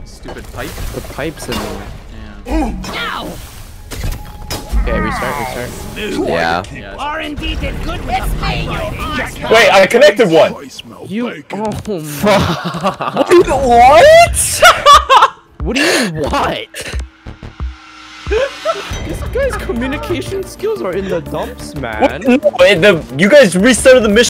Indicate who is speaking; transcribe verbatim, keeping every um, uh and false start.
Speaker 1: Stupid pipe.
Speaker 2: The pipes in there.
Speaker 1: Yeah.
Speaker 2: Okay, restart, restart.
Speaker 3: Yeah.
Speaker 1: Yeah.
Speaker 4: R and D did good with the pipeline.
Speaker 5: Wait, I connected one.
Speaker 2: You. Oh my.
Speaker 3: What?
Speaker 2: What do you mean, what? This guy's communication skills are in the dumps, man.
Speaker 5: What? No, the, you guys restarted the mission.